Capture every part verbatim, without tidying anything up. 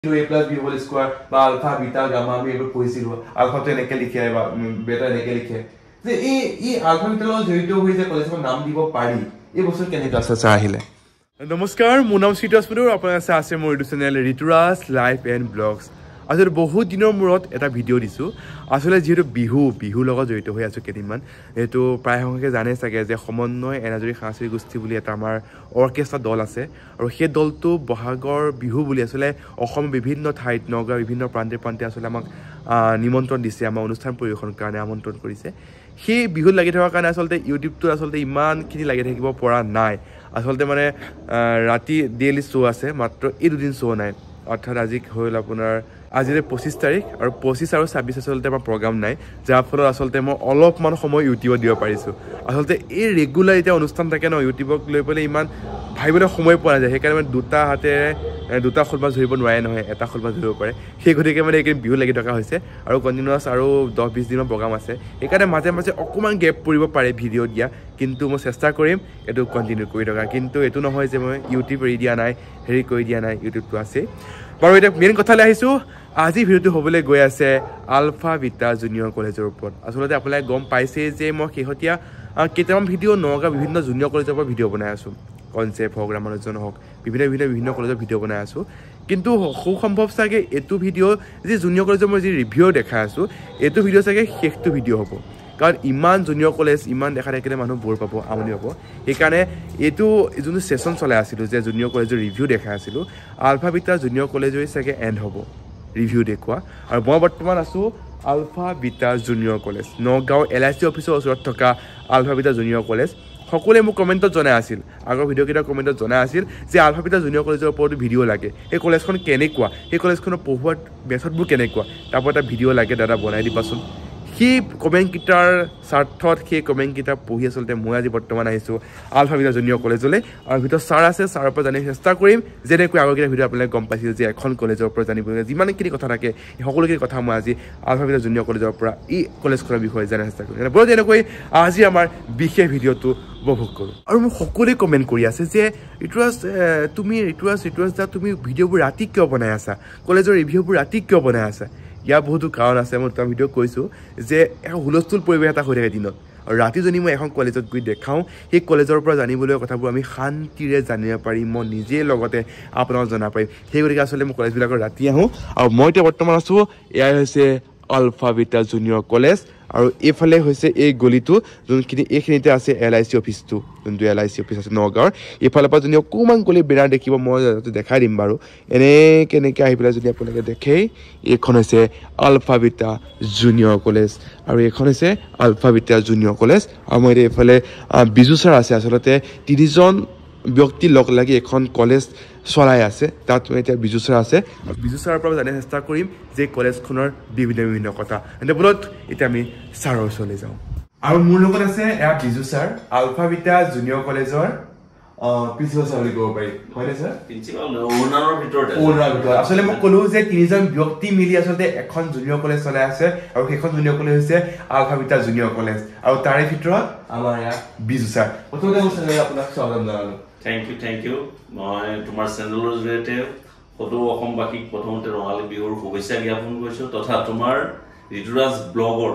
a plus b whole square বা alpha beta gamma আমি এবাৰ পঢ়িছিল alpha টো এনেকৈ লিখে বা beta এনেকৈ লিখে যে এই এই alpha beta লগত জড়িত হৈ যে কলেজৰ নাম দিব পাৰি এই বস্তু কেনেকৈ আছে আহিলে নমস্কাৰ মোৰ নাম ৰিতুৰাজ আৰু আপোনাৰ আছে আছে মোৰ YouTube channel Rituraj life and blogs আসলে বহুত দিনৰ মূৰত এটা ভিডিঅ' দিছোঁ আসলে যেহেতু বিহু বিহু লগত জড়িত হৈ আছোঁ কেইদিনমান এইটো প্ৰায় সংখ্যকে জানে চাগে যে সমন্বয় এনাজৰী সাংস্কৃতিক গোষ্ঠী বুলি এটা আমাৰ অৰ্কেষ্ট্ৰা দল আছে আৰু সেই দলটো বহাগৰ বিহু বুলি আসলে অসম বিভিন্ন ঠাইত নগাঁও বিভিন্ন প্ৰান্তে প্ৰান্তে আসলে আমাক নিমন্ত্ৰণ দিছে আমাৰ অনুষ্ঠান পৰিৱেশনৰ কাৰণে আমন্ত্ৰণ কৰিছে সেই বিহুত লাগি থকাৰ কাৰণে আসলে ইউটিউবটো আসলে ইমানখিনি লাগি থাকিব পৰা নাই আসলে মানে ৰাতি ডেইলি শ্ব' আছে মাত্ৰ এই দুদিন শ্ব' নাই অৰ্থাৎ আজি হ'ল আপোনাৰ আজি পঁচিছ তাৰিখ আৰু পঁচিছ আৰু ছাব্বিছ আসলতে আমাৰ প্ৰগ্ৰাম নাই যাৰ ফলত আসলতে মই অলপমান সময় ইউটিউবত দিব পাৰিছোঁ আসলতে এই ৰেগুলাৰ এতিয়া অনুষ্ঠান থাকে ন ইউটিউবক লৈ পেলাই ইমান ভাবিবলৈ সময় পোৱা নাযায় সেইকাৰণে মানে দুটা হাতেৰে দুটা খোল মাছ ধৰিব নোৱাৰে নহয় এটা খোল মাছ ধৰিব পাৰে সেই গতিকে মানে এইকেইদিন বিহু লাগি থকা হৈছে আৰু কণ্টিনিউৱাছ আৰু দহ বিছ দিনৰ প্ৰগ্ৰাম আছে সেইকাৰণে মাজে মাজে অকণমান গেপ পৰিব পাৰে ভিডিঅ' দিয়া কিন্তু মই চেষ্টা কৰিম এইটো কণ্টিনিউ কৰি থকা কিন্তু এইটো নহয় যে মই ইউটিউব এৰি দিয়া নাই হেৰি কৰি দিয়া নাই ইউটিউবটো আছে বাৰু এতিয়া মেইন কথালৈ আহিছোঁ আজি ভিডিঅ'টো হ'বলৈ গৈ আছে আলফা বিটা জুনিয়ৰ কলেজৰ ওপৰত আচলতে আপোনালোকে গম পাইছে যে মই শেহতীয়া কেইটামান ভিডিঅ' নগাঁও বিভিন্ন জুনিয়ৰ কলেজৰ পৰা ভিডিঅ' বনাই আছোঁ কনচেপ্ট হওক ৰামানুজন হওক বিভিন্ন বিভিন্ন বিভিন্ন কলেজৰ ভিডিঅ' বনাই আছোঁ কিন্তু খুব সম্ভৱ চাগে এইটো ভিডিঅ' যি জুনিয়ৰ কলেজৰ মই যি ৰিভিউ দেখাই আছোঁ এইটো ভিডিঅ' চাগে শেষটো ভিডিঅ' হ'ব কাৰণ ইমান জুনিয়ৰ কলেজ ইমান দেখা থাকিলে মানুহ বৰ পাব আমনি পাব সেইকাৰণে এইটো যোনটো ছেশ্যন চলাই আছিলোঁ যে জুনিয়ৰ কলেজৰ ৰিভিউ দেখাই আছিলোঁ আলফা বিটা জুনিয়ৰ কলেজৰে চাগে এণ্ড হ'ব ৰিভিউ দেখুওৱা আৰু মই বৰ্তমান আছোঁ alpha beta junior college Nagaon L I C অফিচৰ ওচৰত থকা আলফা বিটা জুনিয়ৰ কলেজ সকলোৱে মোক কমেণ্টত জনাই আছিল আগৰ ভিডিঅ'কেইটা কমেণ্টত জনাই আছিল যে আলফা বিটা জুনিয়ৰ কলেজৰ ওপৰতো ভিডিঅ' লাগে সেই কলেজখন কেনেকুৱা সেই কলেজখনৰ পঢ়োৱাৰ মেথডবোৰ কেনেকুৱা তাৰ পৰা এটা ভিডিঅ' লাগে দাদা বনাই দিবাচোন সেই কমেণ্টকেইটাৰ স্বাৰ্থত সেই কমেণ্টকেইটা পঢ়ি আচলতে মই আজি বৰ্তমান আহিছোঁ আলফা বিটা জুনিয়ৰ কলেজলৈ আৰু ভিতৰত ছাৰ আছে ছাৰৰ পৰা জানিব চেষ্টা কৰিম যেনেকৈ আগৰকেইটা ভিডিঅ' আপোনালোকে গম পাইছিল যে এখন কলেজৰ পৰা জানিবলগীয়া যিমানখিনি কথা থাকে সেই সকলোখিনি কথা মই আজি আলফা বিটা জুনিয়ৰ কলেজৰ পৰা এই কলেজখনৰ বিষয়ে জানিব চেষ্টা কৰিম বৰ যেনেকৈ আজি আমাৰ বিশেষ ভিডিঅ'টো উপভোগ কৰোঁ আৰু মোক সকলোৱে কমেণ্ট কৰি আছে যে ৰিতুৰাজ তুমি ৰিতুৰাজ ৰিতুৰাজ দা তুমি ভিডিঅ'বোৰ ৰাতি কিয় বনাই আছা কলেজৰ ৰিভিউবোৰ ৰাতি কিয় বনাই আছা ইয়াৰ বহুতো কাৰণ আছে মই এটা ভিডিঅ' কৈছোঁ যে এখন হুলস্থুল পৰিৱেশ এটা হৈ থাকে দিনত আৰু ৰাতি যদি মই এখন কলেজত গৈ দেখাওঁ সেই কলেজৰ পৰা জানিবলগীয়া কথাবোৰ আমি শান্তিৰে জানিব পাৰিম মই নিজে লগতে আপোনাক জনাব পাৰিম সেই গতিকে আচলতে মই কলেজবিলাকৰ ৰাতি আহোঁ আৰু মই এতিয়া বৰ্তমান আছোঁ এয়াই হৈছে আলফা বিটা জুনিয়ৰ কলেজ আৰু এইফালে হৈছে এই গলিটো যোনখিনি এইখিনিতে আছে এল আই চি অফিচটো যোনটো এল আই চি অফিচ আছে নগাঁৱৰ এইফালৰ পৰা যদি অকণমান গলি বেনাৰ দেখিব মই দেখাই দিম বাৰু এনেকৈ এনেকৈ আহি পেলাই যদি আপোনালোকে দেখেই এইখন হৈছে আলফা বিটা জুনিয়ৰ কলেজ আৰু এইখন হৈছে আলফা বিটা জুনিয়ৰ কলেজ আৰু মই এতিয়া এইফালে বিজু ছাৰ আছে আচলতে তিনিজন ব্যক্তি লগ লাগি এখন কলেজ চলাই আছে তাত এতিয়া বিজু ছাৰ আছে বিজু ছাৰৰ পৰা জানিব চেষ্টা কৰিম যে কলেজখনৰ বিভিন্ন বিভিন্ন কথা এনে বলত এতিয়া আমি ছাৰৰ ওচৰলৈ যাওঁ আৰু মোৰ লগত আছে এয়া Biju sir alpha beta junior কলেজৰ প্ৰিন্সিপাল ছাৰ বুলি ক'ব পাৰি হয়নে ছাৰ প্ৰিন্সিপাল অ'নাৰৰ ভিতৰতে অ'নাৰৰ ভিতৰত আচলতে মই ক'লো যে তিনিজন ব্যক্তি মিলি আচলতে এখন জুনিয়ৰ কলেজ চলাই আছে আৰু সেইখন জুনিয়ৰ কলেজ হৈছে আলফা বিটা জুনিয়ৰ কলেজ আৰু তাৰে ভিতৰত আমাৰ এয়া বিজু ছাৰ প্ৰথমতে মোৰ চেনেল আপোনাক স্বাগতম জনালোঁ Thank you, thank you. মই তোমাৰ চেনেলৰ জৰিয়তে ফটো অসমবাসীক প্ৰথমতে ৰঙালী বিহুৰ শুভেচ্ছা জ্ঞাপন কৰিছোঁ তথা তোমাৰ ৰিতুৰাজ ব্লগৰ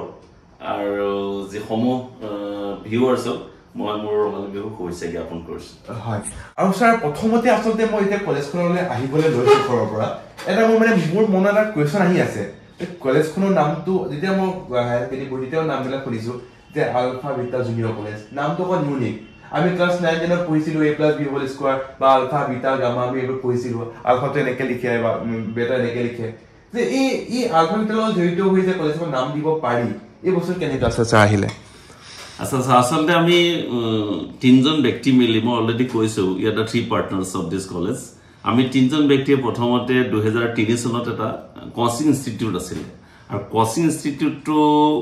আৰু যিসমূহ ভিউৱাৰ্ছক মই মোৰ ৰঙালী বিহুৰ শুভেচ্ছা জ্ঞাপন কৰিছোঁ হয় আৰু ছাৰ প্ৰথমতে আচলতে মই এতিয়া কলেজখনলৈ আহিবলৈ লৈছোঁ ঘৰৰ পৰা এটা মোৰ মানে মোৰ মনত এটা কুৱেশ্যন আহি আছে কলেজখনৰ নামটো যেতিয়া মই হায়াৰ ছেকেণ্ডেৰী পঢ়ি তেতিয়াও নামবিলাক শুনিছোঁ যে আলফা বিটা জুনিয়ৰ কলেজ নামটো অকণ ইউনিক আমি ক্লাছ নাইন টেনত পঢ়িছিলোঁ A plus B whole square বা আলফা বিটা গামা আমি এইবোৰ পঢ়িছিলোঁ আলফাটো এনেকৈ লিখে বা বেটা এনেকৈ লিখে যে এই এই আলফা বিটাৰ লগত জড়িত হৈ যে কলেজখন নাম দিব পাৰি এই বস্তু কেনেকৈ আছে ছাৰ আহিলে আচ্ছা আচ্ছা আচলতে আমি তিনিজন ব্যক্তি মিলি মই অলৰেডি কৈছোঁ ইয়াত three partners of this college আমি তিনিজন ব্যক্তিয়ে প্ৰথমতে দুহেজাৰ তিনি চনত এটা কোচিং ইনষ্টিটিউট আছিলে আৰু কোচিং ইনষ্টিটিউটটো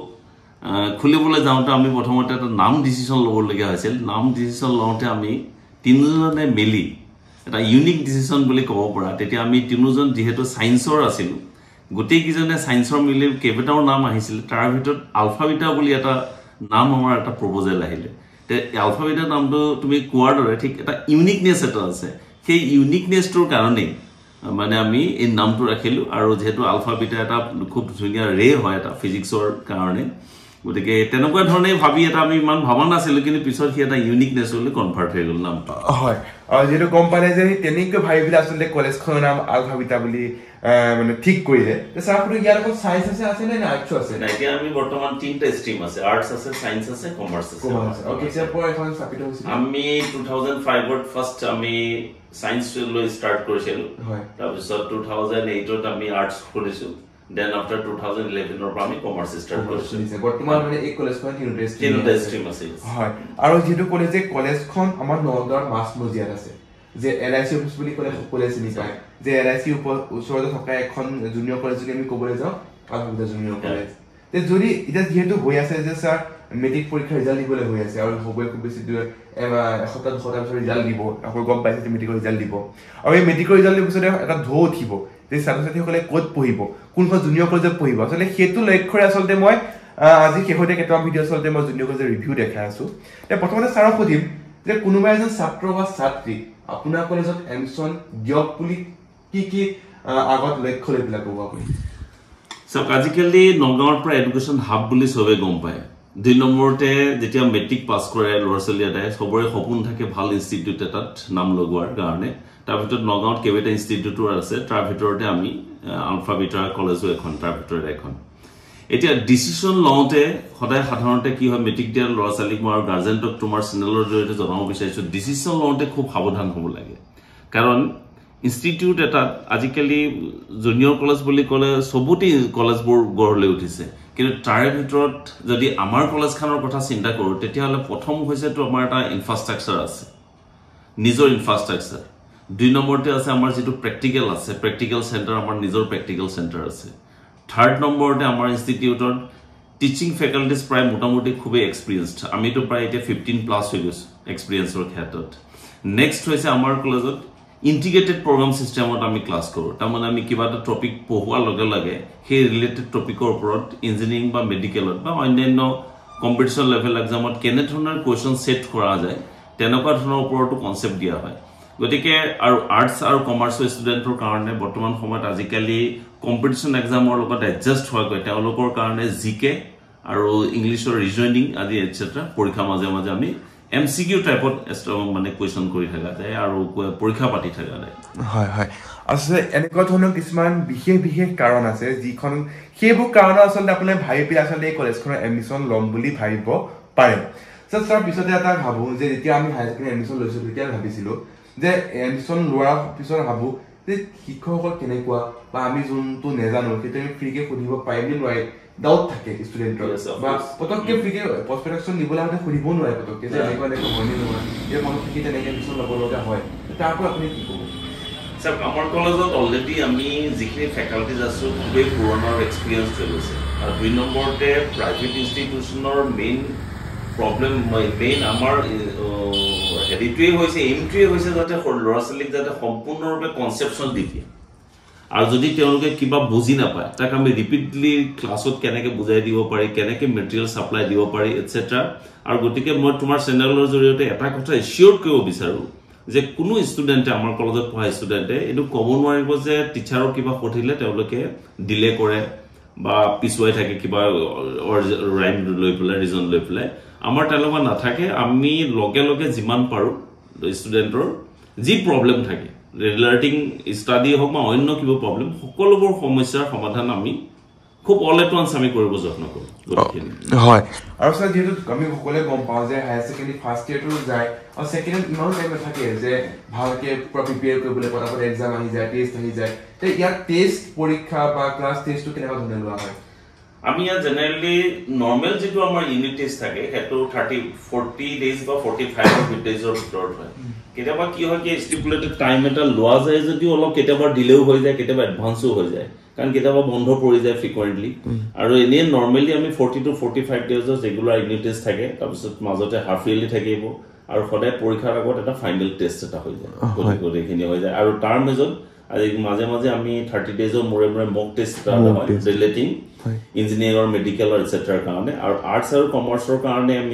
খুলিবলৈ যাওঁতে আমি প্ৰথমতে এটা নাম ডিচিশ্যন ল'বলগীয়া হৈছিল নাম ডিচিশ্যন লওঁতে আমি তিনিজনে মিলি এটা ইউনিক ডিচিশ্যন বুলি ক'ব পৰা তেতিয়া আমি তিনিজন যিহেতু ছায়েন্সৰ আছিলোঁ গোটেইকেইজনে ছায়েন্সৰ মিলি কেইবাটাও নাম আহিছিল তাৰ ভিতৰত আলফা বিটা বুলি এটা নাম আমাৰ এটা প্ৰপ'জেল আহিলে তে আলফা বিটা নামটো তুমি কোৱাৰ দৰে ঠিক এটা ইউনিকনেছ এটা আছে সেই ইউনিকনেছটোৰ কাৰণেই মানে আমি এই নামটো ৰাখিলো আৰু যেহেতু আলফা বিটা এটা খুব ধুনীয়া ৰে হয় এটা ফিজিক্সৰ কাৰণে গতিকে তেনেকুৱা ধৰণে ভাবি এটা আমি ইমান ভাবা নাছিলো কিন্তু পিছত কি এটা ইউনিকনেছ হলে কনভাৰ্ট হৈ গ'ল নামটো হয় আৰু যেটো কোম্পানী যে তেনেকৈ ভাবিলে আসলে কলেজখনৰ নাম আলফা বিটা বুলি মানে ঠিক কৰিলে স্যাৰ আপুনি ইয়াৰ কোন সায়েন্স আছে আছে নে আৰ্টছ আছে না এতিয়া আমি বৰ্তমান তিনটা ষ্ট্ৰীম আছে আৰ্টছ আছে সায়েন্স আছে কমাৰ্চ আছে ওকে স্যাৰ পৰ এখন স্থাপিত হৈছিল আমি two thousand five ত ফাৰ্স্ট আমি সায়েন্স লৈ ষ্টাৰ্ট কৰিছিলো হয় তাৰ পিছত two thousand eight ত আমি আৰ্টছ কৰিছো then after two thousand eleven or আমি কমাৰ্চ ষ্টাৰ্ট কৰিছো বৰ্তমান মানে এই কলেজখন তিনিটা ষ্ট্ৰীম আছে হয় আৰু যেটো কলেজে কলেজখন আমাৰ নগাঁৱৰ মাছমজিয়াত আছে যে এলআইসি অফিস বুলি কলে সকলোৱে চিনি পায় যে এলআইসি ওচৰতে থকা এখন জুনিয়ৰ কলেজ যদি আমি ক'বলৈ যাওঁ আলফা জুনিয়ৰ কলেজ তে যদি এটা যেহেতু হৈ আছে যে স্যাৰ মেট্ৰিক পৰীক্ষা ৰিজাল্ট দিবলৈ হৈ আছে আৰু হবই খুব বেছি এসপ্তাহ দুসপ্তাহ পিছত ৰিজাল্ট দিব আকৌ গম পাইছে যে মেট্ৰিকৰ ৰিজাল্ট দিব আৰু এই মেট্ৰিকৰ ৰিজাল্ট দিয়াৰ পিছত এটা ঢৌ উঠিব যে ছাত্ৰ ছাত্ৰীসকলে ক'ত পঢ়িব কোনখন জুনিয়ৰ কলেজত পঢ়িব আচলতে সেইটো লক্ষ্যৰে আচলতে মই আজি শেহতীয়া কেইটামান ভিডিঅ' আচলতে মই জুনিয়ৰ কলেজৰ ৰিভিউ দেখাই আছো তে প্ৰথমতে ছাৰক সুধিম যে কোনোবা এজন ছাত্ৰ বা ছাত্ৰী আপোনাৰ কলেজত এডমিশন দিয়ক বুলি কি কি আগত লক্ষ্য লৈ পেলাই ক'ব আপুনি সব আজিকালি নগাঁৱৰ পৰা এডুকেশ্যন হাব বুলি সবে গম পায় দুই নম্বৰতে যেতিয়া মেট্ৰিক পাছ কৰে ল'ৰা ছোৱালী এটাই সবৰে সপোন থাকে ভাল ইনষ্টিটিউট এটাত নাম লগোৱাৰ কাৰণে তাৰ ভিতৰত নগাঁৱত কেইবাটা ইনষ্টিটিউটৰ আছে তাৰ ভিতৰতে আমি আলফা বিটা কলেজো এখন তাৰ ভিতৰত এখন এতিয়া ডিসিশন লওঁতে সদায় সাধাৰণতে কি হয় মেট্ৰিক দিয়া ল'ৰা ছোৱালীক মই আৰু গাৰ্জেনক তোমাৰ চেনেলৰ জৰিয়তে জনাব বিচাৰিছো ডিসিশন লওঁতে খুব সাৱধান হ'ব লাগে কাৰণ ইনষ্টিটিউট এটা আজিকালি জুনিয়ৰ কলেজ বুলি ক'লে সবুতি কলেজবোৰ গঢ় লৈ উঠিছে কিন্তু তাৰে ভিতৰত যদি আমাৰ কলেজখনৰ কথা চিন্তা কৰো তেতিয়াহ'লে প্ৰথম হৈছে তো আমাৰ এটা ইনফ্ৰাষ্ট্ৰাকচাৰ আছে নিজৰ ইনফ্ৰাষ্ট্ৰাকচাৰ দুই নম্বৰতে আছে আমাৰ যেটো প্ৰেক্টিকেল আছে প্ৰেক্টিকেল সেন্টাৰ আমাৰ নিজৰ প্ৰেক্টিকেল সেন্টাৰ আছে থাৰ্ড নম্বৰতে আমাৰ ইনষ্টিটিউটৰ টিচিং ফেকাল্টিজ প্ৰায় মোটামুটি খুবই এক্সপেৰিয়েন্সড আমিতো প্ৰায় এতিয়া fifteen প্লাস হৈ গৈছো এক্সপেৰিয়েন্সৰ ক্ষেত্ৰত নেক্সট হৈছে আমাৰ কলেজত ইন্টিগ্ৰেটেড প্ৰগ্ৰাম সিস্টেমত আমি ক্লাস কৰো তাৰমানে আমি কিবা এটা টপিক পঢ়োৱাৰ লগে লগে সেই ৰিলেটেড টপিকৰ ওপৰত ইঞ্জিনিয়াৰিং বা মেডিকেলত বা অন্যান্য কম্পিটিশন লেভেল এক্সামত কেনে ধৰণৰ কোৱেশ্চন সেট কৰা যায় তেনেকুৱা ধৰণৰ ওপৰতো কনসেপ্ট দিয়া হয় গতিকে আৰু আৰ্টছ আৰু কমাৰ্চৰ ষ্টুডেন্টৰ কাৰণে বৰ্তমান সময়ত আজিকালি কম্পিটিশন এক্সামৰ লগত এডজাস্ট হোৱা গৈ তেওঁলোকৰ কাৰণে জিকে আৰু ইংলিছৰ ৰিজনিং আদি এটসেট্ৰা পৰীক্ষা মাজে মাজে আমি এমসিকিউ টাইপত মানে কোৱেশ্চন কৰি থাকা যায় আৰু পৰীক্ষা পাতি থাকা যায় হয় হয় আসলে এনেকুৱা ধৰণৰ কিছুমান বিশেষ বিশেষ কাৰণ আছে যিখন সেইবোৰ কাৰণ আচলতে আপুনি ভাবি পেলাই আচলতে এই কলেজখনৰ এডমিশন ল'ম বুলি ভাবিব পাৰে স্যাৰ পিছতে এটা ভাবো যে যেতিয়া আমি হাই স্কুল এডমিশন লৈছো তেতিয়া ভাবিছিলো যে এডমিশন লোৱাৰ পিছত ভাবো যে শিক্ষকসকল কেনেকুৱা বা আমি যোনটো নেজানো সেইটো আমি ফ্ৰীকে সুধিব পাৰিম নে নোৱাৰি ডাউট থাকে ষ্টুডেন্টৰ বা পতককে ফ্ৰীকে প্ৰস্পেক্টাছন নিবলৈ হলে সুধিব নোৱাৰে পতককে যে এনেকুৱা এনেকুৱা হয়নে নহয় এই মানুহ কি তেনেকৈ এডমিশন ল'ব লগা হয় তাৰ পৰা আপুনি কি ক'ব স্যাৰ আমাৰ কলেজত অলৰেডি আমি যিখিনি ফেকাল্টিজ আছো খুবেই পুৰণাৰ এক্সপিৰিয়েন্স হৈ গৈছে আৰু দুই নম্বৰতে প্ৰাইভেট ইনষ্টিটিউচনৰ মেইন প্ৰবলেম মেইন আমাৰ হেৰিটোৱে হৈছে এইমটোৱে হৈছে যাতে ল'ৰা ছোৱালীক যাতে সম্পূৰ্ণৰূপে কনচেপশ্যন দি দিয়ে আৰু যদি তেওঁলোকে কিবা বুজি নাপায় তাক আমি ৰিপিটলি ক্লাছত কেনেকৈ বুজাই দিব পাৰি কেনেকৈ মেটেৰিয়েল সাপ্লাই দিব পাৰি এটসেট্ৰা আৰু গতিকে মই তোমাৰ চেনেলৰ জৰিয়তে এটা কথা এচিয়ৰ কৰিব বিচাৰো যে কোনো ষ্টুডেন্টে আমাৰ কলেজত পঢ়া ষ্টুডেন্টে এটো ক'ব নোৱাৰিব যে টিচাৰৰ কিবা পঢ়িলে তেওঁলোকে ডিলে কৰে বা পিছুৱাই থাকে কিবা ৰাইম লৈ পেলাই ৰিজন লৈ পেলাই আমাৰ তেনেকুৱা নাথাকে আমি লগে লগে যিমান পাৰো ষ্টুডেন্টৰ যি প্ৰবলেম থাকে ৰিলাৰ্টিং ষ্টাডি হওক বা অন্য কিবা প্ৰবলেম সকলোবোৰ সমস্যাৰ সমাধান আমি খুব অল এট ওয়ান্স আমি কৰিব যত্ন কৰো হয় আৰু স্যাৰ যেহেতু আমি সকলোৱে গম পাওঁ যে হায়াৰ সেকেন্ডাৰী ফাৰ্ষ্ট ইয়াৰটো যায় আৰু সেকেন্ড ইমান টাইম থাকে যে ভালকে প্ৰিপেয়াৰ কৰিবলৈ পটাপট এক্সাম আহি যায় টেষ্ট আহি যায় তে ইয়াৰ টেষ্ট পৰীক্ষা বা ক্লাছ টেষ্টটো কেনেকুৱা ধৰণে লোৱা হয় আমি ইয়াত জেনেৰেলি নৰ্মেল যেটো আমাৰ ইউনিট টেষ্ট থাকে হেতু thirty forty ডেজ বা forty-five ডেজৰ ভিতৰত হয় কেতিয়াবা কি হয় কি ষ্টিপুলেটেড টাইম এটা লোৱা যায় যদিও অলপ কেতিয়াবা ডিলেও হৈ যায় কেতিয়াবা এডভান্সও হৈ যায় কাৰণ কেতিয়াবা বন্ধ পৰি যায় ফ্ৰিকুৱেন্টলি আৰু এনে নৰ্মেলি আমি forty to forty-five ডেজৰ ৰেগুলাৰ ইউনিট টেষ্ট থাকে তাৰপিছত মাজতে হাফ ইয়াৰলি থাকিব আৰু সদায় পৰীক্ষাৰ আগত এটা ফাইনেল টেষ্ট এটা হৈ যায় গতিকে এইখিনি হৈ যায় আৰু তাৰ মাজত আজি মাঝে মাঝে আমি thirty ডেজৰ মোৰে মোৰে মক টেষ্ট এটা হয় ৰিলেটিং ইঞ্জিনিয়াৰিং মেডিকেল এটসেট্ৰা কাৰণে আৰু আৰ্টছ আৰু কমাৰ্চৰ কাৰণে আমি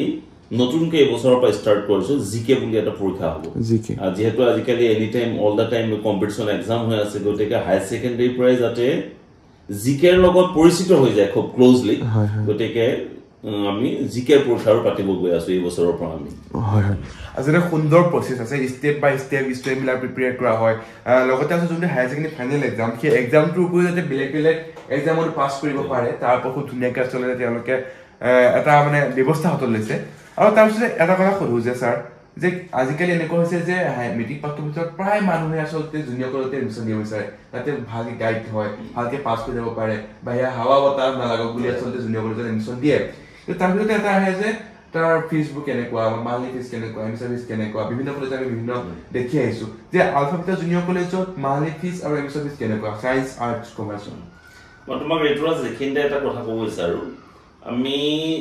নতুনকে এই বছৰৰ পৰা ষ্টাৰ্ট কৰিছো জিকে বুলি এটা পৰীক্ষা হ'ব জিকে যেহেতু আজিকালি any time all the time competition exam হৈ আছে গতিকে হায়াৰ সেকেন্ডাৰী পৰাই যাতে জিকেৰ লগত পৰিচিত হৈ যায় খুব ক্লোজলি গতিকে আমি জিকেৰ পৰীক্ষাৰ পাতিব গৈ আছো এই বছৰৰ পৰা আমি হয় হয় আজৰে সুন্দৰ প্ৰসেস আছে স্টেপ বাই স্টেপ স্টেপ মিলা প্ৰিপেয়াৰ কৰা হয় লগতে আছে যোনটো হায়াৰ সেকেন্ডাৰী ফাইনেল এক্সাম সেই এক্সামটোৰ উপৰি যাতে বেলেগ বেলেগ এক্সামত পাছ কৰিব পাৰে তাৰ বহুত ধুনীয়াকৈ চলে তেওঁলোকে এটা মানে ব্যৱস্থা হাতত লৈছে আৰু তাৰপিছত এটা কথা সোধো যে ছাৰ যে আজিকালি এনেকুৱা হৈছে যে মেট্ৰিক পাছৰ পিছত প্ৰায় মানুহে আচলতে জুনিয়ৰ কলেজতে এডমিশ্যন দিব বিচাৰে তাতে ভালকৈ গাইড হয় ভালকৈ পাছ কৰি যাব পাৰে বা সেয়া হাৱা বতাহ নালাগক বুলি আচলতে জুনিয়ৰ কলেজত এডমিশ্যন দিয়ে কিন্তু তাৰ ভিতৰতে এটা আহে যে তাৰ ফিজবোৰ কেনেকুৱা মান্থলি ফিজ কেনেকুৱা এডমিশ্যন ফিজ কেনেকুৱা বিভিন্ন কলেজত আমি বিভিন্ন দেখি আহিছোঁ যে আলফা বিটা জুনিয়ৰ কলেজত মান্থলি ফিজ আৰু এডমিশ্যন ফিজ কেনেকুৱা ছায়েন্স আৰ্টছ কমাৰ্চ মই তোমাক ঋতুৰাজ এইখিনিতে এটা কথা ক'ব বিচাৰোঁ আমি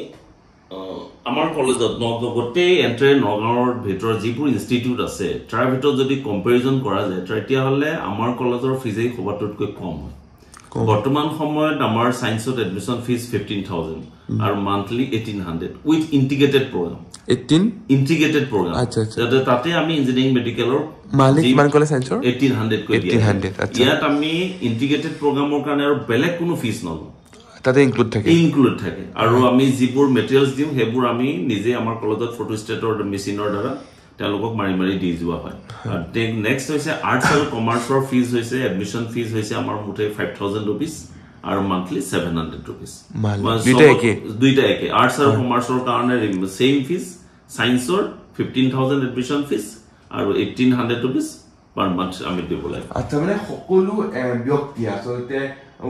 আমাৰ কলেজত গোটেই এণ্ট্ৰে নগাঁৱৰ ভিতৰত যিবোৰ ইনষ্টিটিউট আছে তাৰ ভিতৰত যদি কম্পেৰিজন কৰা যায় তেতিয়াহ'লে আমাৰ কলেজৰ ফিজেই সবাতোতকৈ কম হয় বৰ্তমান সময়ত আমাৰ ছায়েন্সত এডমিশ্যন ফিজ ফিফটিন থাউজেণ্ড আৰু monthly eighteen hundred with integrated program eighteen integrated program যাতে তাতে আমি ইঞ্জিনিয়াৰিং মেডিকেলৰ এইটিন হাণ্ড্ৰেড কৈ দিয়া ইয়াত আমি ইণ্টিগ্ৰেটেড প্ৰগ্ৰামৰ কাৰণে আৰু বেলেগ কোনো ফিজ নলওঁ তাতে ইনক্লুড থাকে ইনক্লুড থাকে আৰু আমি যিবোৰ মেটেৰিয়েলছ দিওঁ সেইবোৰ আমি নিজে আমাৰ কলেজত ফটোষ্টেটৰ মেচিনৰ দ্বাৰা তেওঁলোকক মাৰি মাৰি দি যোৱা হয় নেক্সট হৈছে আৰ্টছ আৰু কমাৰ্চৰ ফিজ হৈছে এডমিশ্যন ফিজ হৈছে আমাৰ মুঠে ফাইভ থাউজেণ্ড ৰুপিজ আৰু মান্থলি ছেভেন হাণ্ড্ৰেড ৰুপিজ দুইটা একে আৰ্টছ আৰু কমাৰ্চৰ কাৰণে ছেইম ফিজ ছায়েন্সৰ ফিফটিন থাউজেণ্ড এডমিশ্যন ফিজ আৰু eighteen hundred rupees per month আমি দিব লাগে আচ্ছা মানে সকলো ব্যক্তি আচলতে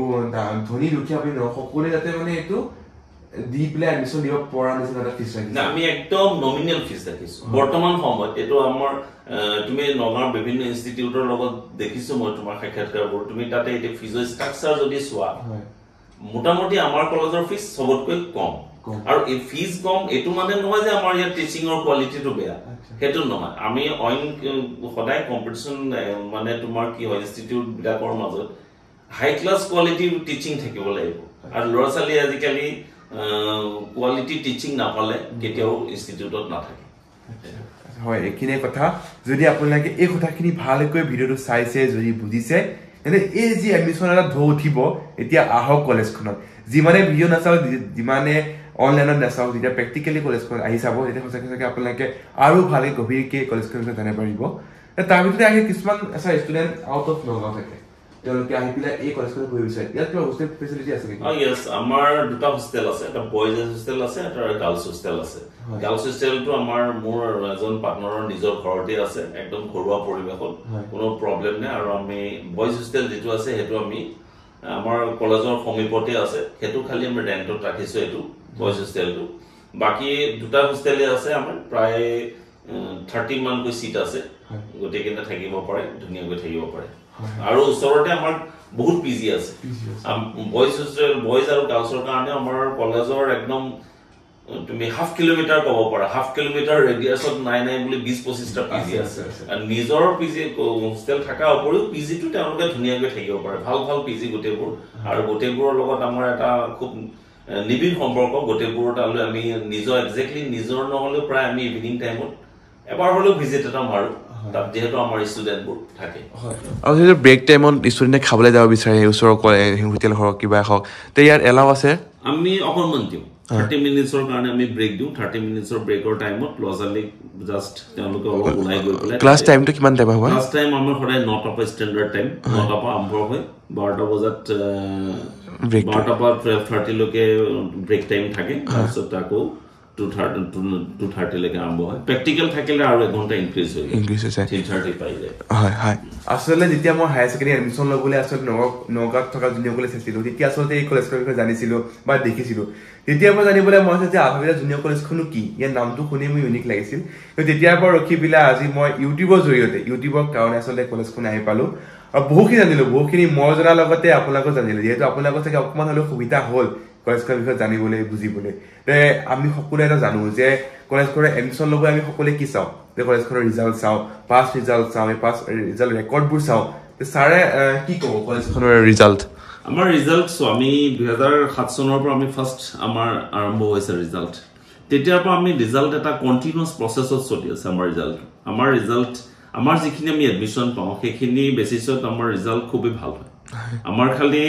ধনী দুখীয়া বুলি নহয় সকলোৱে যাতে মানে এইটো দি পেলাই এডমিশ্যন দিব পৰা নিচিনা এটা ফিজ ৰাখিছে আমি একদম নমিনেল ফিজ ৰাখিছোঁ বৰ্তমান সময়ত এইটো আমাৰ তুমি নগাঁৱৰ বিভিন্ন ইনষ্টিটিউটৰ লগত দেখিছোঁ মই তোমাৰ সাক্ষাৎকাৰবোৰ তুমি তাতে এতিয়া ফিজৰ ষ্ট্ৰাকচাৰ যদি চোৱা মোটামুটি আমাৰ কলেজৰ ফিজ চবতকৈ কম আৰু এই ফিজ কম এইটো মানে নহয় যে আমাৰ ইয়াত টিচিঙৰ কোৱালিটিটো বেয়া সেইটো নহয় আমি অইন সদায় কম্পিটিশ্যন মানে তোমাৰ কি হয় ইনষ্টিটিউটবিলাকৰ মাজত হাই ক্লাছ কোৱালিটিৰ টিচিং থাকিব লাগিব আৰু ল'ৰা ছোৱালী আজিকালি কোৱালিটি টিচিং নাপালে কেতিয়াও ইনষ্টিটিউটত নাথাকে হয় এইখিনিয়ে কথা যদি আপোনালোকে এই কথাখিনি ভালকৈ ভিডিঅ'টো চাইছে যদি বুজিছে তেন্তে এই যি এডমিশ্যন এটা ঢৌ উঠিব এতিয়া আহক কলেজখনত যিমানে ভিডিঅ' নাচাওক যিমানে অনলাইনত নাচাওক যেতিয়া প্ৰেক্টিকেলি কলেজখন আহি চাব তেতিয়া সঁচাকৈ সঁচাকৈ আপোনালোকে আৰু ভালকৈ গভীৰকৈ কলেজখনৰ বিষয়ে জানিব পাৰিব তাৰ ভিতৰতে আহি কিছুমান এটা ষ্টুডেণ্ট আউট অফ নগাঁও থাকে তেওঁলোকে আহি পেলাই এই কলেজখনত পঢ়িব বিচাৰে ইয়াত কিবা হোষ্টেল ফেচিলিটি আছে নেকি ইয়েছ আমাৰ দুটা হোষ্টেল আছে এটা বইজ হোষ্টেল আছে এটা গাৰ্লছ হোষ্টেল আছে গাৰ্লছ হোষ্টেলটো আমাৰ মোৰ এজন পাৰ্টনাৰৰ নিজৰ ঘৰতে আছে একদম ঘৰুৱা পৰিৱেশত কোনো প্ৰব্লেম নাই আৰু আমি বইজ হোষ্টেল যিটো আছে সেইটো আমি আমাৰ কলেজৰ সমীপতে আছে সেইটো খালি আমি ৰেণ্টত ৰাখিছোঁ এইটো বইজ হোষ্টেলটো বাকী দুটা হোষ্টেলে আছে আমাৰ প্ৰায় থাৰ্টি মানকৈ চিট আছে গোটেইকেইটা থাকিব পাৰে ধুনীয়াকৈ থাকিব পাৰে আৰু ওচৰতে আমাৰ বহুত পিজি আছে বইজ হোষ্টেল বইজ আৰু গাৰ্লছৰ কাৰণে আমাৰ কলেজৰ একদম তুমি হাফ কিলোমিটাৰ ক'ব পাৰা হাফ কিলোমিটাৰ ৰেডিয়াছত নাই নাই বুলি বিশ পঁচিছটা পিজি আছে আৰু নিজৰ পিজি হোষ্টেল থকাৰ উপৰিও পিজিটো তেওঁলোকে ধুনীয়াকৈ থাকিব পাৰে ভাল ভাল পিজি গোটেইবোৰ আৰু গোটেইবোৰৰ লগত আমাৰ এটা খুব নিবিড় সম্পৰ্ক গোটেইবোৰৰ তালৈ আমি নিজৰ একজেক্টলি নিজৰ নহ'লেও প্ৰায় আমি ইভিনিং টাইমত এবাৰ হ'লেও ভিজিট এটা মাৰোঁ তাত যিহেতু আমাৰ ষ্টুডেণ্টবোৰ থাকে আৰু যদি ব্ৰেক টাইমত ষ্টুডেণ্টে খাবলৈ যাব বিচাৰে ওচৰৰ হোটেল হওক কিবা হওক তে ইয়াত এলাও আছে আমি অকণমান দিওঁ থাৰ্টি মিনিটছৰ কাৰণে আমি ব্ৰেক দিওঁ থাৰ্টি মিনিটছৰ ব্ৰেকৰ টাইমত ল'ৰা ছোৱালীক জাষ্ট তেওঁলোকে অলপ ওলাই গৈ পেলাই ক্লাছ টাইমটো কিমান টাইম হ'ব ক্লাছ টাইম আমাৰ সদায় নটাৰ পৰা ষ্টেণ্ডাৰ্ড টাইম নটাৰ পৰা আৰম্ভ হয় বাৰটা বজাত বাৰটাৰ পৰা টুৱেল্ভ থাৰ্টিলৈকে ব্ৰেক টাইম থাকে তাৰপিছত আকৌ টু থাৰ্টি টু থাৰ্টিলৈকে আৰম্ভ হয় প্ৰেক্টিকেল থাকিলে আৰু এঘণ্টা ইনক্ৰিজ হৈ ইনক্ৰিজ হৈছে থ্ৰী থাৰ্টি পাই যায় হয় হয় আচলতে যেতিয়া মই হায়াৰ ছেকেণ্ডেৰী এডমিশ্যন ল'বলৈ আচলতে নগাঁও নগাঁৱত থকা জুনিয়ৰ কলেজ চাইছিলোঁ তেতিয়া আচলতে এই কলেজখনৰ বিষয়ে জানিছিলোঁ বা দেখিছিলোঁ তেতিয়াৰ পৰা জানিবলৈ মন হৈছে যে আলফাবিটা জুনিয়ৰ কলেজখনো কি ইয়াৰ নামটো শুনি মোৰ ইউনিক লাগিছিল কিন্তু তেতিয়াৰ পৰা ৰখি পেলাই আজি মই ইউটিউবৰ জৰিয়তে ইউটিউবৰ কাৰণে আচলতে কলেজখন আহি পালোঁ আৰু বহুখিনি জানিলোঁ বহুখিনি মই জনাৰ লগতে আপোনালোকেও জানিলোঁ যিহেতু আপোনালোকৰ চাগে অকণমান হ'লেও সুবিধা হ'ল কলেজখনৰ বিষয়ে জানিবলৈ বুজিবলৈ তে আমি সকলোৱে এটা জানো যে কলেজখনৰ এডমিশ্যন ল'বলৈ আমি সকলোৱে কি চাওঁ যে কলেজখনৰ ৰিজাল্ট চাওঁ পাছ ৰিজাল্ট চাওঁ এই পাছ ৰিজাল্ট ৰেকৰ্ডবোৰ চাওঁ ছাৰে কি ক'ব কলেজখনৰ ৰিজাল্ট আমাৰ ৰিজাল্ট চোৱা আমি দুহেজাৰ সাত চনৰ পৰা আমি ফাৰ্ষ্ট আমাৰ আৰম্ভ হৈছে ৰিজাল্ট তেতিয়াৰ পৰা আমি ৰিজাল্ট এটা কন্টিনিউয়াস প্ৰসেছত চলি আছে আমাৰ ৰিজাল্ট আমাৰ ৰিজাল্ট আমাৰ যিখিনি আমি এডমিশন পাওঁ সেইখিনি বেচিছত আমাৰ ৰিজাল্ট খুবই ভাল হয় আমাৰ খালি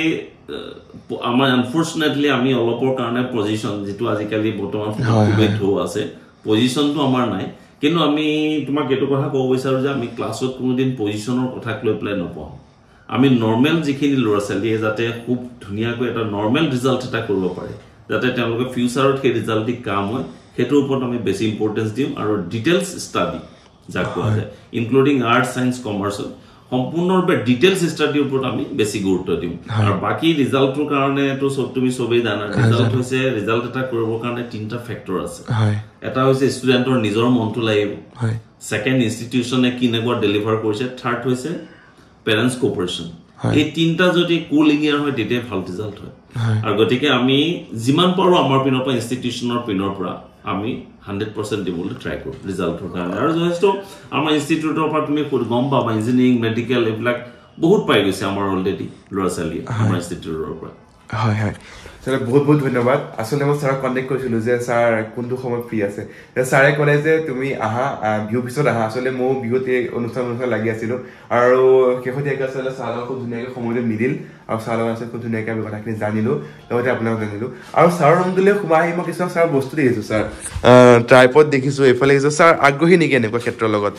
আমাৰ আনফৰচুনেটলি আমি অলপৰ কাৰণে পজিশন যেটো আজিকালি বৰ্তমান খুবই ঢৌ আছে পজিশনটো আমাৰ নাই কিন্তু আমি তোমাক এটো কথা ক'ব বিচাৰো যে আমি ক্লাছত কোনোদিন পজিশনৰ কথা লৈ প্লে নপাওঁ আমি নরমাল যিখিনি ল'ৰা ছোৱালীয়ে যাতে খুব ধুনিয়াকৈ এটা নরমাল ৰিজাল্ট এটা কৰিব পাৰে যাতে তেওঁলোকে ফিউচাৰত সেই ৰিজাল্টটি কাম হয় হেতুৰ ওপৰত আমি বেছি ইম্পৰ্টেন্স দিম আৰু ডিটেইলছ ষ্টাডি যাক কোৱা যায় ইনক্লুডিং আৰ্টস সায়েন্স কমাৰ্স সম্পূৰ্ণৰূপে ডিটেইলছ ষ্টাডিৰ ওপৰত আমি বেছি গুৰুত্ব দিম আৰু বাকি ৰিজাল্টৰ কাৰণে তো সব তুমি সবেই জানা ৰিজাল্ট হৈছে ৰিজাল্ট এটা কৰিবৰ কাৰণে তিনটা ফেক্টৰ আছে এটা হৈছে ষ্টুডেন্টৰ নিজৰ মনটো লাগিব সেকেন্ড ইনষ্টিটিউচনে কিনেকুৱা ডেলিভাৰ কৰিছে থাৰ্ড হৈছে পেৰেন্টস কোঅপাৰেচন এই তিনটা যদি কুলিনিয়াৰ হয় তেতিয়া ভাল ৰিজাল্ট হয় আৰু গতিকে আমি যিমান পাৰো আমাৰ পিনৰ পৰা ইনষ্টিটিউচনৰ পিনৰ পৰা আমি hundred percent দিবলৈ ট্ৰাই কৰো ৰিজাল্টৰ কাৰণে আৰু যথেষ্ট আমাৰ ইনষ্টিটিউটৰ পৰা তুমি গম পাবা ইঞ্জিনিয়াৰিং মেডিকেল এইবিলাক বহুত পাই গৈছে আমাৰ অলৰেডি ল'ৰা ছোৱালী আমাৰ ইনষ্টিটিউটৰ পৰা হয় হয় স্যার বহুত বহুত ধন্যবাদ আসলে মই স্যারক কন্টাক্ট কৰিছিলো যে স্যার কোনটো সময় ফ্ৰী আছে স্যারে ক'লে যে তুমি আহা বিহু পিছত আহা আসলে মই বিহুতে অনুষ্ঠান অনুষ্ঠান লাগি আছিলো আৰু শেহতীয়াকৈ আসলে স্যাৰৰ খুব ধুনীয়াকৈ সময়টো মিলিল আৰু স্যাৰৰ আছে খুব ধুনীয়াকৈ আমি কথাখিনি জানিলো লগতে আপোনাক জানিলো আৰু স্যাৰৰ ৰুমটোলৈ সোমাই আহি মই কিছুমান স্যাৰ বস্তু দেখিছো স্যাৰ ট্ৰাইপড দেখিছো এফালে দেখিছো স্যাৰ আগ্ৰহী নেকি এনেকুৱা ক্ষেত্ৰৰ লগত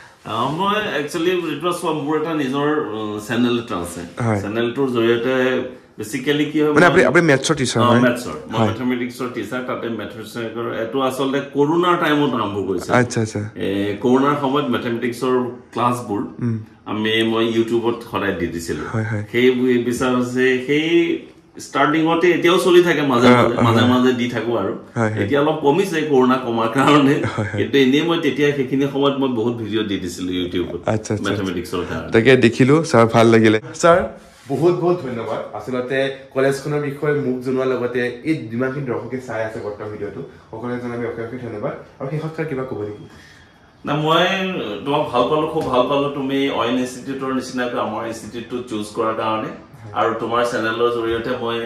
মই একচুয়ালি ৰিটুৰাজ মোৰ এটা নিজৰ চেনেল এটা আছে চেনেলটোৰ জৰিয়তে বেসিক্যালি কি হয় মানে আপনি আপনি ম্যাথছৰ টিচাৰ হয় ম্যাথছৰ মই ম্যাথমেটিক্সৰ টিচাৰ তাতে ম্যাথমেটিক্সৰ এটো আসলে কৰোনাৰ টাইমত আৰম্ভ কৰিছে আচ্ছা আচ্ছা এ কৰোনাৰ সময়ত ম্যাথমেটিক্সৰ ক্লাছবোৰ আমি মই ইউটিউবত খৰাই দি দিছিল সেই বিচাৰ আছে সেই স্টাৰ্টিংতে এতিয়াও চলি থাকে মাজে মাজে মাজে মাজে দি থাকো আৰু এতিয়া অলপ কমিছে কৰোনা কমাৰ কাৰণে কিন্তু এনে মই তেতিয়া সেইখিনি সময়ত মই বহুত ভিডিও দি দিছিল ইউটিউবত ম্যাথমেটিক্সৰ কাৰণে তাকে দেখিলো স্যাৰ ভাল লাগিলে স্যাৰ বহুত বহুত ধন্যবাদ আসলতে কলেজখনৰ বিষয়ে মুখ জনোৱাৰ লগতে এই যিমানখিনি দৰ্শকে চাই আছে বৰ্তমান ভিডিঅটো সকলোকে জনাবি অশেষ ধন্যবাদ আৰু শেষত কিবা ক'ব নেকি না মই তোমাক ভাল পালো খুব ভাল পালো তুমি অইন ইনষ্টিটিউটৰ নিচিনাকৈ আমাৰ ইনষ্টিটিউটটো চুজ কৰাৰ কাৰণে আৰু তোমাৰ চেনেলৰ জৰিয়তে মই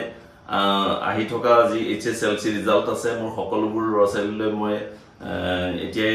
আহি থকা যি H S L C result আছে মোৰ সকলোবোৰ ল'ৰা ছোৱালীলৈ মই এতিয়াই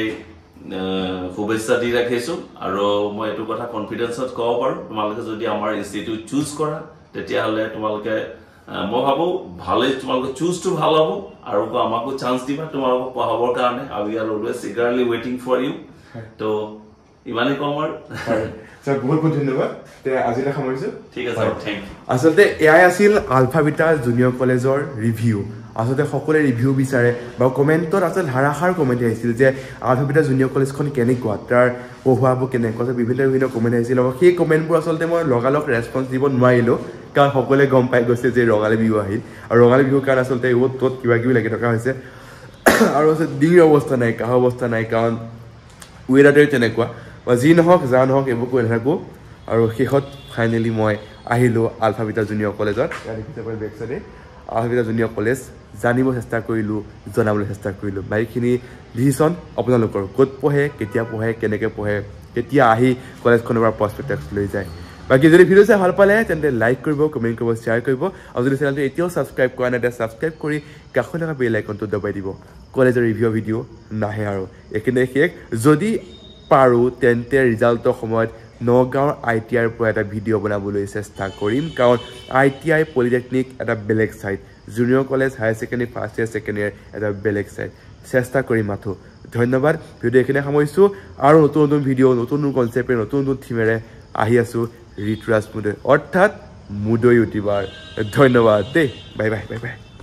শুভেচ্ছা দি ৰাখিছো আৰু মই এটো কথা কনফিডেন্সত ক'ব পাৰো তোমালোকে যদি আমাৰ ইনষ্টিটিউট চুজ কৰা তেতিয়া হলে তোমালোকে মই ভাবো ভালে তোমালোকে চুজ টু ভাল হ'ব আৰু আমাকো চান্স দিবা তোমালোকক পঢ়াবৰ কাৰণে আৰু উই আৰ অলৱেজ ইগাৰলি ৱেটিং ফৰ ইউ তো ইমানে কমৰ স্যার বহুত বহুত ধন্যবাদ তে আজিলে সামৰিছো ঠিক আছে থ্যাংক ইউ আসলতে এআই আছিল আলফা বিটা জুনিয়ৰ কলেজৰ ৰিভিউ আসলতে সকলে ৰিভিউ বিচাৰে বা কমেন্টত আসল হাৰাহাৰ কমেন্ট আহিছিল যে আলফা বিটা জুনিয়ৰ কলেজখন কেনেকুৱা তাৰ পঢ়ুৱাব কেনেকুৱা বিভিন্ন বিভিন্ন কমেন্ট আহিছিল আৰু সেই কমেন্টবোৰ আসলতে মই লগালগ ৰেসপন্স দিব নোৱাৰিলো কাৰণ সকলে গম পাই গৈছে যে ৰঙালী বিহু আহিল আৰু ৰঙালী বিহুৰ কাৰণে আসলতে অত তত কিবা কিবি লাগি থকা হৈছে আৰু আছে ডিঙিৰ অৱস্থা নাই কাহ অৱস্থা নাই কাৰণ ৱেডাৰটো তেনেকুৱা বা যি নহওক যা নহওক এইবোৰ কৈ নাথাকোঁ আৰু শেষত ফাইনেলি মই আহিলোঁ আলফা বিটা জুনিয়ৰ কলেজত দেখিছে পাই বেক চাইডে আলফা বিটা জুনিয়ৰ কলেজ জানিব চেষ্টা কৰিলোঁ জনাবলৈ চেষ্টা কৰিলোঁ বাকীখিনি ডিচিশ্যন আপোনালোকৰ ক'ত পঢ়ে কেতিয়া পঢ়ে কেনেকৈ পঢ়ে কেতিয়া আহি কলেজখনৰ পৰা প্ৰস্পেক্টাছ লৈ যায় বাকী যদি ভিডিঅ' চাই ভাল পালে তেন্তে লাইক কৰিব কমেণ্ট কৰিব শ্বেয়াৰ কৰিব আৰু যদি চেনেলটো এতিয়াও ছাবস্ক্ৰাইব কৰা নাই তেতিয়া ছাবস্ক্ৰাইব কৰি কাষত থকা বেল আইকনটো দবাই দিব কলেজৰ ৰিভিউ ভিডিঅ' নাহে আৰু এইখিনি শেষ যদি পাৰোঁ তেন্তে ৰিজাল্টৰ সময়ত নগাঁৱৰ আই টি আইৰ পৰা এটা ভিডিঅ' বনাবলৈ চেষ্টা কৰিম কাৰণ আই টি আই পলিটেকনিক এটা বেলেগ side junior college higher secondary first year second year এটা বেলেগ ছাইড চেষ্টা কৰিম মাথো ধন্যবাদ ভিডিঅ' এইখিনি সামৰিছোঁ আৰু নতুন নতুন ভিডিঅ' নতুন নতুন কনচেপ্টে নতুন নতুন থিমেৰে আহি আছোঁ ঋতুৰাজ মুদৈ অৰ্থাৎ মুদৈ ইউটিউবাৰ ধন্যবাদ দেই বাই বাই বাই বাই